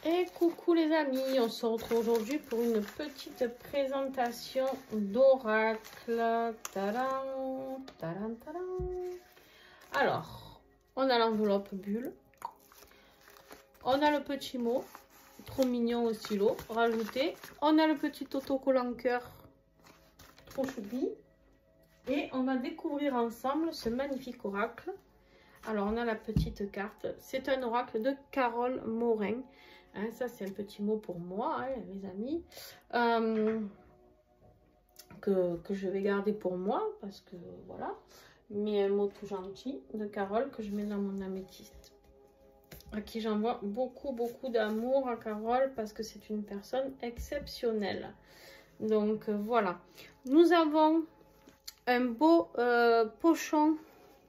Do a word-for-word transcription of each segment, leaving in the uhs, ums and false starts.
Et coucou les amis, on se retrouve aujourd'hui pour une petite présentation d'oracle. Tadam, tadam, tadam. Alors, on a l'enveloppe bulle, on a le petit mot, trop mignon au stylo, rajouté, on a le petit autocollant cœur, trop choupi, et on va découvrir ensemble ce magnifique oracle. Alors, on a la petite carte, c'est un oracle de Carole Morin. Hein, ça, c'est un petit mot pour moi, hein, les amis, euh, que, que je vais garder pour moi, parce que voilà. Mais un mot tout gentil de Carole que je mets dans mon améthyste. À qui j'envoie beaucoup, beaucoup d'amour à Carole, parce que c'est une personne exceptionnelle. Donc, euh, voilà. Nous avons un beau euh, pochon,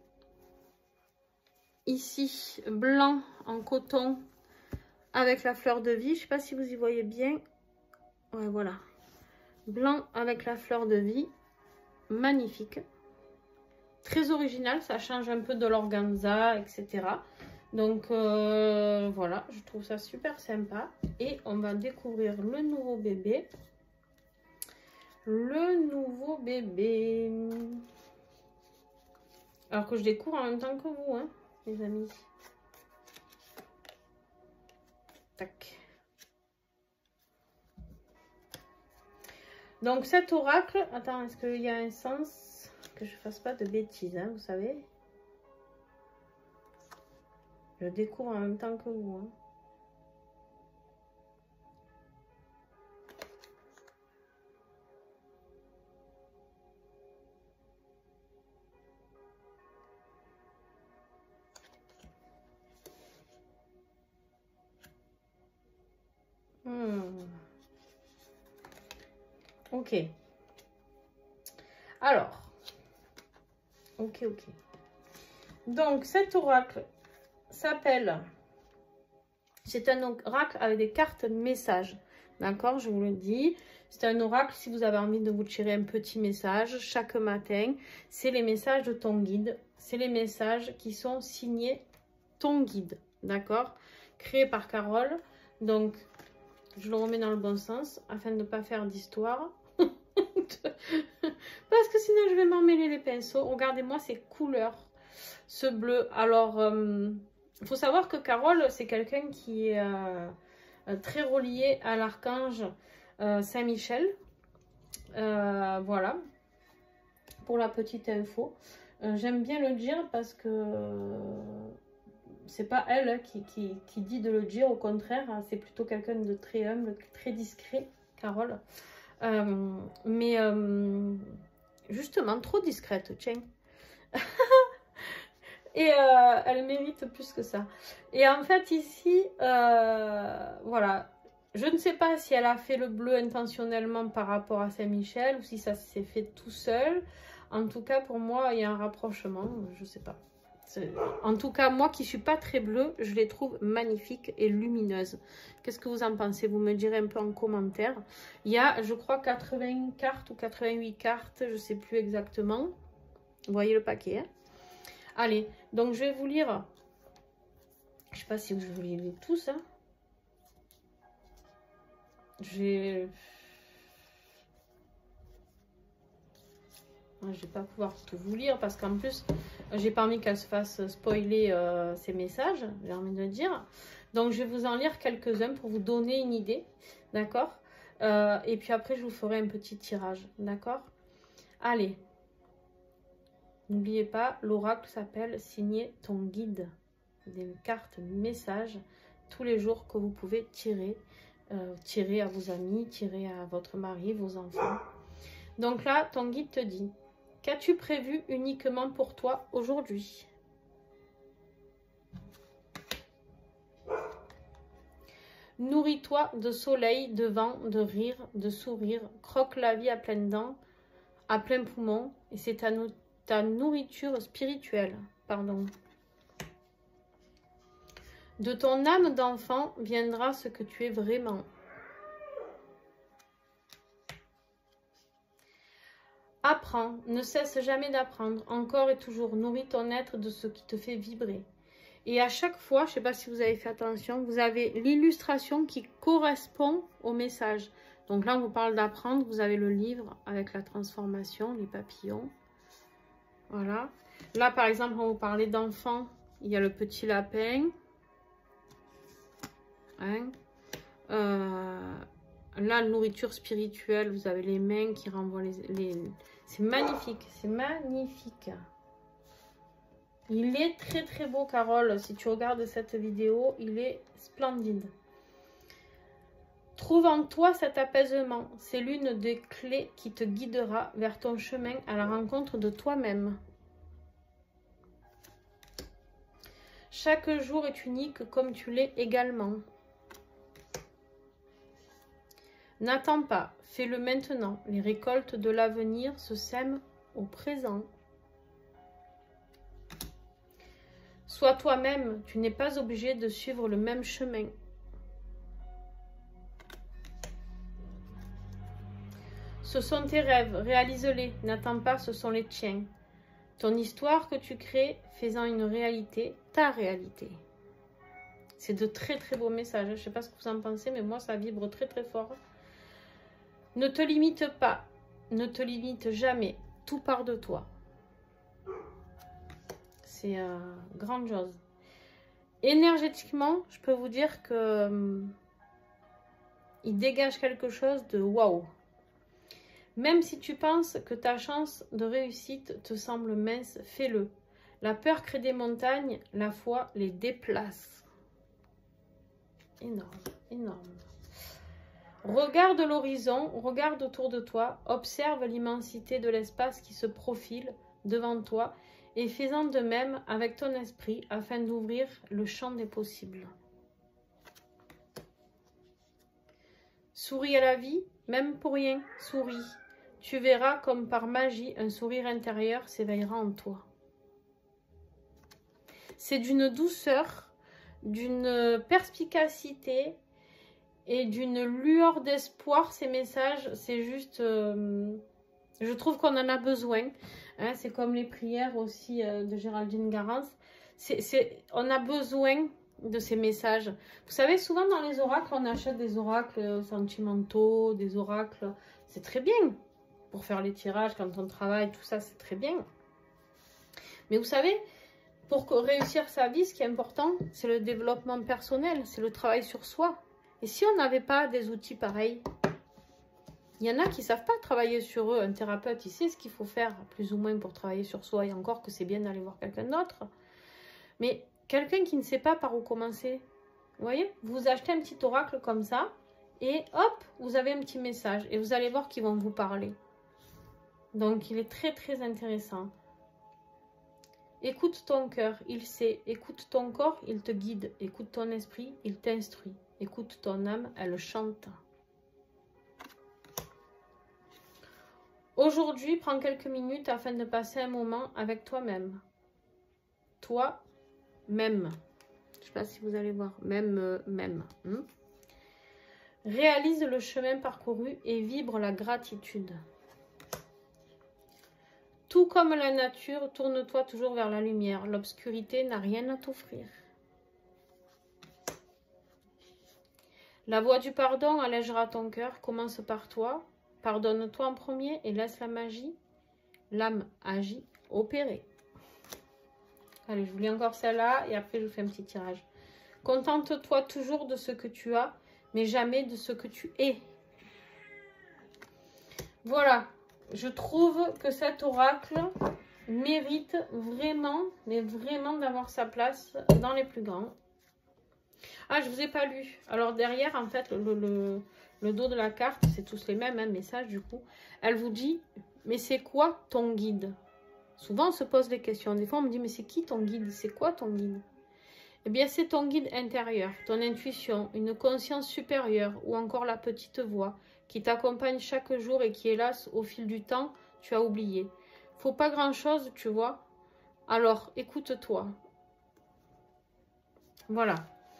ici, blanc en coton, avec la fleur de vie. Je ne sais pas si vous y voyez bien. Ouais, voilà. Blanc avec la fleur de vie. Magnifique. Très original. Ça change un peu de l'organza, et cetera. Donc, euh, voilà. Je trouve ça super sympa. Et on va découvrir le nouveau bébé. Le nouveau bébé. Alors que je découvre en même temps que vous, hein, les amis. Tac. Donc cet oracle, attends, est-ce qu'il y a un sens que je fasse pas de bêtises, hein, vous savez? Je découvre en même temps que vous. Hein. Hmm. Ok. Alors. Ok, ok. Donc, cet oracle s'appelle... C'est un oracle avec des cartes messages. D'accord, je vous le dis. C'est un oracle, si vous avez envie de vous tirer un petit message chaque matin, c'est les messages de ton guide. C'est les messages qui sont signés ton guide. D'accord, créé par Carole. Donc, je le remets dans le bon sens afin de ne pas faire d'histoire. Parce que sinon, je vais m'emmêler les pinceaux. Regardez-moi ces couleurs. Ce bleu. Alors, euh, il faut savoir que Carole, c'est quelqu'un qui est euh, très relié à l'archange euh, Saint-Michel. Euh, voilà. Pour la petite info. Euh, J'aime bien le dire parce que euh, c'est pas elle qui, qui, qui dit de le dire. Au contraire, c'est plutôt quelqu'un de très humble, très discret, Carole. Euh, mais euh, justement, trop discrète, tiens. Et euh, elle mérite plus que ça. Et en fait, ici, euh, voilà. Je ne sais pas si elle a fait le bleu intentionnellement par rapport à Saint-Michel ou si ça s'est fait tout seul. En tout cas, pour moi, il y a un rapprochement. Je ne sais pas. En tout cas, moi qui ne suis pas très bleue, je les trouve magnifiques et lumineuses. Qu'est-ce que vous en pensez? Vous me direz un peu en commentaire. Il y a, je crois, quatre-vingts cartes ou quatre-vingt-huit cartes. Je ne sais plus exactement. Vous voyez le paquet, hein? Allez, donc je vais vous lire. Je ne sais pas si je vous les lis tous. Hein. J'ai... Je ne vais pas pouvoir tout vous lire parce qu'en plus, j'ai pas envie qu'elle se fasse spoiler euh, ses messages, j'ai envie de dire. Donc, je vais vous en lire quelques-uns pour vous donner une idée, d'accord? euh, Et puis après, je vous ferai un petit tirage, d'accord? Allez. N'oubliez pas, l'oracle s'appelle « Signer ton guide ». Des cartes messages tous les jours que vous pouvez tirer. Euh, tirer à vos amis, tirer à votre mari, vos enfants. Donc là, ton guide te dit: qu'as-tu prévu uniquement pour toi aujourd'hui? Nourris-toi de soleil, de vent, de rire, de sourire. Croque la vie à pleines dents, à plein poumon. Et c'est ta, no ta nourriture spirituelle. Pardon. De ton âme d'enfant viendra ce que tu es vraiment. Apprends, ne cesse jamais d'apprendre. Encore et toujours, nourris ton être de ce qui te fait vibrer. Et à chaque fois, je ne sais pas si vous avez fait attention, vous avez l'illustration qui correspond au message. Donc là, on vous parle d'apprendre. Vous avez le livre avec la transformation, les papillons. Voilà. Là, par exemple, on vous parlait d'enfants. Il y a le petit lapin. Hein. Euh, là, nourriture spirituelle, vous avez les mains qui renvoient les... les... C'est magnifique. C'est magnifique. Il est très très beau, Carole. Si tu regardes cette vidéo, il est splendide. Trouve en toi cet apaisement. C'est l'une des clés qui te guidera vers ton chemin à la rencontre de toi-même. Chaque jour est unique comme tu l'es également. N'attends pas, fais-le maintenant. Les récoltes de l'avenir se sèment au présent. Sois toi-même, tu n'es pas obligé de suivre le même chemin. Ce sont tes rêves, réalise-les, n'attends pas, ce sont les tiens. Ton histoire que tu crées, faisant une réalité, ta réalité. C'est de très très beaux messages, je ne sais pas ce que vous en pensez, mais moi ça vibre très très fort. Ne te limite pas, ne te limite jamais, tout part de toi. C'est euh, grandiose. Énergétiquement, je peux vous dire que euh, il dégage quelque chose de waouh. Même si tu penses que ta chance de réussite te semble mince, fais-le. La peur crée des montagnes, la foi les déplace. Énorme, énorme. Regarde l'horizon, regarde autour de toi, observe l'immensité de l'espace qui se profile devant toi et fais-en de même avec ton esprit afin d'ouvrir le champ des possibles. Souris à la vie, même pour rien, souris. Tu verras comme par magie, un sourire intérieur s'éveillera en toi. C'est d'une douceur, d'une perspicacité et d'une lueur d'espoir, ces messages. C'est juste... Euh, je trouve qu'on en a besoin. Hein, c'est comme les prières aussi euh, de Géraldine Garance. C'est, c'est, on a besoin de ces messages. Vous savez, souvent dans les oracles, on achète des oracles sentimentaux, des oracles... C'est très bien. Pour faire les tirages, quand on travaille, tout ça, c'est très bien. Mais vous savez, pour réussir sa vie, ce qui est important, c'est le développement personnel, c'est le travail sur soi. Et si on n'avait pas des outils pareils, il y en a qui ne savent pas travailler sur eux. Un thérapeute, il sait ce qu'il faut faire, plus ou moins, pour travailler sur soi. Et encore que c'est bien d'aller voir quelqu'un d'autre. Mais quelqu'un qui ne sait pas par où commencer, vous voyez, vous achetez un petit oracle comme ça, et hop, vous avez un petit message. Et vous allez voir qu'ils vont vous parler. Donc, il est très, très intéressant. Écoute ton cœur, il sait. Écoute ton corps, il te guide. Écoute ton esprit, il t'instruit. Écoute ton âme, elle chante. Aujourd'hui, prends quelques minutes afin de passer un moment avec toi-même. Toi-même. Je ne sais pas si vous allez voir. Même, euh, même. Hein? Réalise le chemin parcouru et vibre la gratitude. Tout comme la nature, tourne-toi toujours vers la lumière. L'obscurité n'a rien à t'offrir. La voie du pardon allègera ton cœur. Commence par toi. Pardonne-toi en premier et laisse la magie, l'âme agit, opérer. Allez, je vous lis encore celle-là et après je vous fais un petit tirage. Contente-toi toujours de ce que tu as, mais jamais de ce que tu es. Voilà. Je trouve que cet oracle mérite vraiment, mais vraiment d'avoir sa place dans les plus grands. Ah, je ne vous ai pas lu. Alors derrière, en fait, le, le, le dos de la carte, c'est tous les mêmes hein, messages du coup. Elle vous dit, mais c'est quoi ton guide? Souvent, on se pose des questions. Des fois, on me dit, mais c'est qui ton guide? C'est quoi ton guide? Eh bien, c'est ton guide intérieur, ton intuition, une conscience supérieure ou encore la petite voix qui t'accompagne chaque jour et qui, hélas, au fil du temps, tu as oublié. Faut pas grand-chose, tu vois. Alors, écoute-toi. Voilà.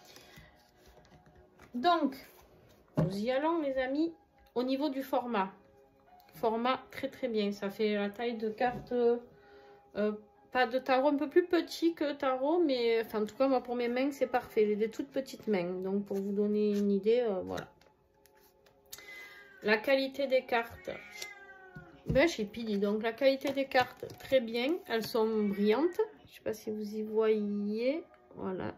Donc, nous y allons, mes amis. Au niveau du format. Format très, très bien. Ça fait la taille de carte euh, pas de tarot, un peu plus petit que tarot, mais enfin, en tout cas, moi, pour mes mains, c'est parfait. J'ai des toutes petites mains, donc pour vous donner une idée, euh, voilà. La qualité des cartes, ben, j'ai pidi, donc la qualité des cartes, très bien. Elles sont brillantes. Je sais pas si vous y voyez, voilà.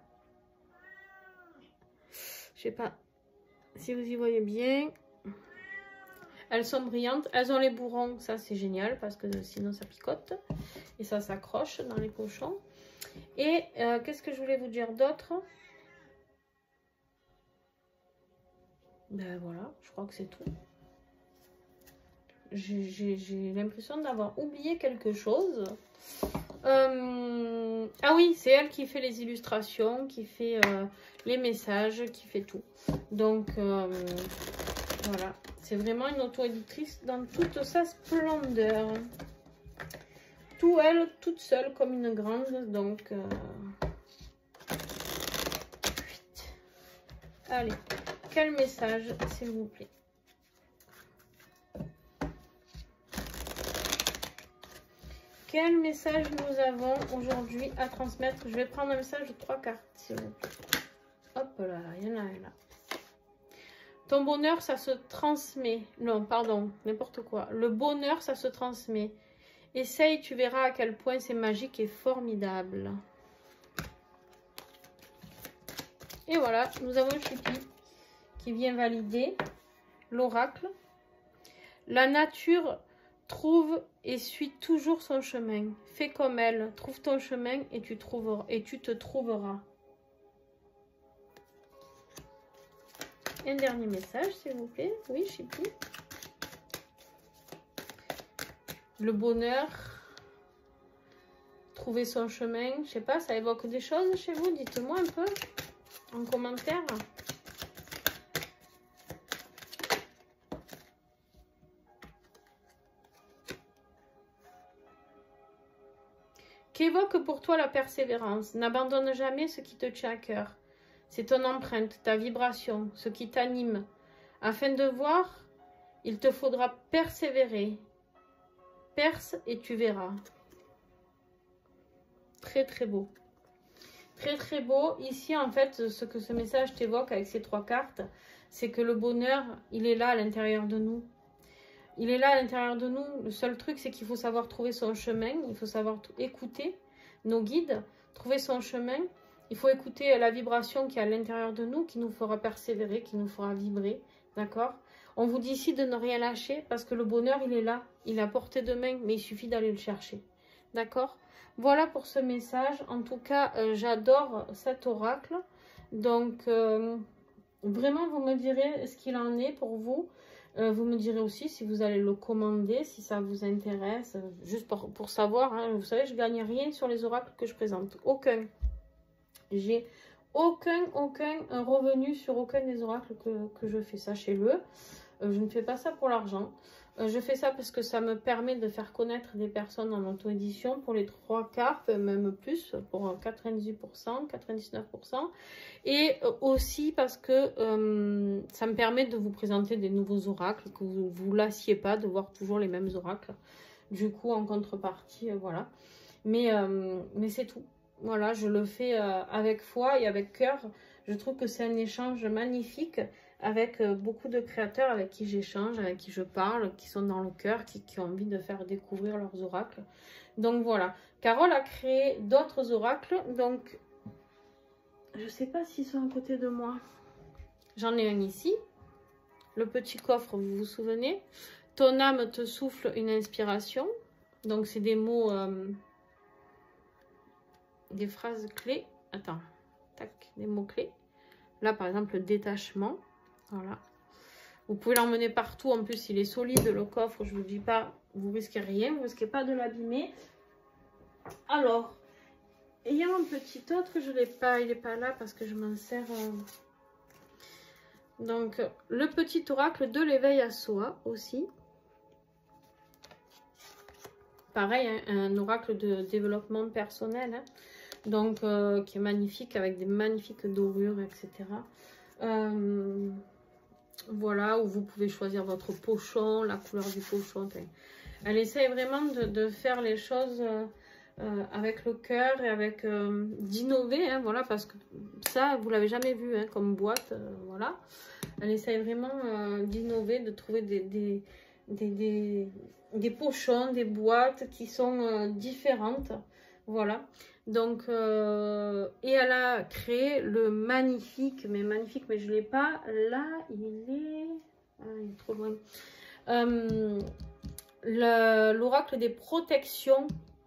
Je sais pas si vous y voyez bien. Elles sont brillantes. Elles ont les bourrons. Ça, c'est génial parce que sinon, ça picote. Et ça s'accroche dans les pochons. Et euh, qu'est-ce que je voulais vous dire d'autre? Ben voilà, je crois que c'est tout. J'ai l'impression d'avoir oublié quelque chose. Euh, ah oui, c'est elle qui fait les illustrations, qui fait euh, les messages, qui fait tout. Donc, euh, voilà. C'est vraiment une auto-éditrice dans toute sa splendeur. Tout elle, toute seule, comme une grande. Donc, euh... allez, quel message, s'il vous plaît? Quel message nous avons aujourd'hui à transmettre? Je vais prendre un message de trois cartes, s'il vous plaît. Hop là, il y en a un là. Ton bonheur, ça se transmet. Non, pardon, n'importe quoi. Le bonheur, ça se transmet. Essaye, tu verras à quel point c'est magique et formidable. Et voilà, nous avons Chippy qui vient valider l'oracle. La nature trouve et suit toujours son chemin. Fais comme elle, trouve ton chemin et tu, trouveras, et tu te trouveras. Un dernier message, s'il vous plaît. Oui, Chippy. Le bonheur, trouver son chemin. Je sais pas, ça évoque des choses chez vous? Dites-moi un peu en commentaire. Qu'évoque pour toi la persévérance? N'abandonne jamais ce qui te tient à cœur. C'est ton empreinte, ta vibration, ce qui t'anime. Afin de voir, il te faudra persévérer. Perce et tu verras. Très très beau. Très très beau. Ici, en fait, ce que ce message t'évoque avec ces trois cartes, c'est que le bonheur, il est là à l'intérieur de nous. Il est là à l'intérieur de nous. Le seul truc, c'est qu'il faut savoir trouver son chemin. Il faut savoir écouter nos guides, trouver son chemin. Il faut écouter la vibration qui est à l'intérieur de nous, qui nous fera persévérer, qui nous fera vibrer. D'accord? On vous dit ici de ne rien lâcher parce que le bonheur, il est là. Il est à portée de main, mais il suffit d'aller le chercher. D'accord? Voilà pour ce message. En tout cas, euh, j'adore cet oracle. Donc, euh, vraiment, vous me direz ce qu'il en est pour vous. Euh, vous me direz aussi si vous allez le commander, si ça vous intéresse. Juste pour, pour savoir, hein, vous savez, je ne gagne rien sur les oracles que je présente. Aucun. J'ai aucun, aucun revenu sur aucun des oracles que, que je fais. Sachez-le. Euh, je ne fais pas ça pour l'argent. Euh, je fais ça parce que ça me permet de faire connaître des personnes en auto-édition pour les trois cartes, même plus, pour quatre-vingt-dix pour cent, quatre-vingt-dix-neuf pour cent. Et euh, aussi parce que euh, ça me permet de vous présenter des nouveaux oracles, que vous ne vous lassiez pas de voir toujours les mêmes oracles. Du coup, en contrepartie, euh, voilà. Mais, euh, mais c'est tout. Voilà, je le fais euh, avec foi et avec cœur. Je trouve que c'est un échange magnifique avec euh, beaucoup de créateurs avec qui j'échange, avec qui je parle, qui sont dans le cœur, qui, qui ont envie de faire découvrir leurs oracles. Donc voilà, Carole a créé d'autres oracles. Donc, je ne sais pas s'ils sont à côté de moi. J'en ai un ici. Le petit coffre, vous vous souvenez? Ton âme te souffle une inspiration. Donc, c'est des mots... Euh, des phrases clés. Attends, tac, des mots clés. Là, par exemple, le détachement. Voilà. Vous pouvez l'emmener partout. En plus, il est solide, le coffre. Je ne vous dis pas, vous risquez rien. Vous risquez pas de l'abîmer. Alors, il y a un petit autre. Je ne l'ai pas. Il n'est pas là parce que je m'en sers. Euh... Donc, le petit oracle de l'éveil à soi aussi. Pareil, hein, un oracle de développement personnel. Hein. Donc, euh, qui est magnifique avec des magnifiques dorures, et cetera. Euh, voilà, où vous pouvez choisir votre pochon, la couleur du pochon. Elle essaye vraiment de, de faire les choses euh, avec le cœur et avec euh, d'innover, hein, voilà, parce que ça, vous l'avez jamais vu hein, comme boîte, euh, voilà. Elle essaye vraiment euh, d'innover, de trouver des, des, des, des, des pochons, des boîtes qui sont euh, différentes, voilà. Donc, euh, et elle a créé le magnifique, mais magnifique, mais je ne l'ai pas, là, il est, ah, il est trop loin. Euh, l'oracle des protections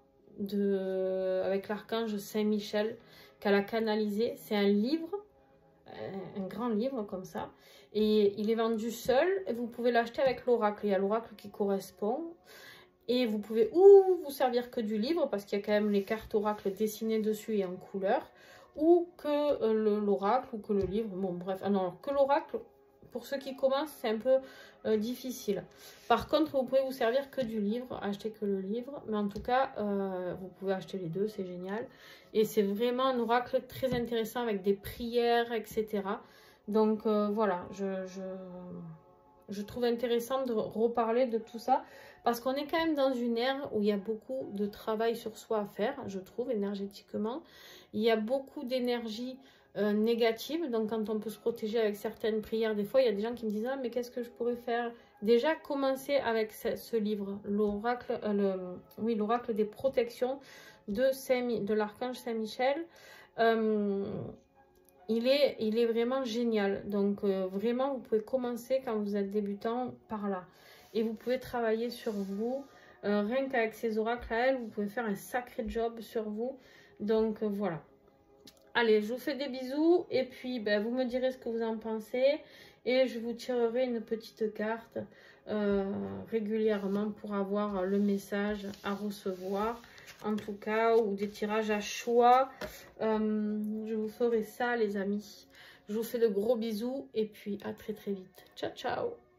de, avec l'archange Saint-Michel qu'elle a canalisé. C'est un livre, un grand livre comme ça, et il est vendu seul et vous pouvez l'acheter avec l'oracle. Il y a l'oracle qui correspond et vous pouvez ou vous servir que du livre parce qu'il y a quand même les cartes oracle dessinées dessus et en couleur, ou que euh, l'oracle ou que le livre, bon bref, ah non, que l'oracle. Pour ceux qui commencent, c'est un peu euh, difficile. Par contre, vous pouvez vous servir que du livre, acheter que le livre. Mais en tout cas, euh, vous pouvez acheter les deux, c'est génial. Et c'est vraiment un oracle très intéressant avec des prières, et cetera. Donc euh, voilà, je, je, je trouve intéressant de reparler de tout ça. Parce qu'on est quand même dans une ère où il y a beaucoup de travail sur soi à faire, je trouve, énergétiquement. Il y a beaucoup d'énergie Euh, négative, donc quand on peut se protéger avec certaines prières, des fois il y a des gens qui me disent ah mais qu'est-ce que je pourrais faire? Déjà commencer avec ce, ce livre, l'oracle, euh, le, oui l'oracle des protections de Saint, de l'archange Saint-Michel. Euh, il est, il est vraiment génial, donc euh, vraiment vous pouvez commencer quand vous êtes débutant par là, et vous pouvez travailler sur vous, euh, rien qu'avec ces oracles à elle, vous pouvez faire un sacré job sur vous, donc euh, voilà. Allez, je vous fais des bisous et puis ben, vous me direz ce que vous en pensez et je vous tirerai une petite carte euh, régulièrement pour avoir le message à recevoir en tout cas, ou des tirages à choix. Euh, je vous ferai ça les amis. Je vous fais de gros bisous et puis à très très vite. Ciao ciao.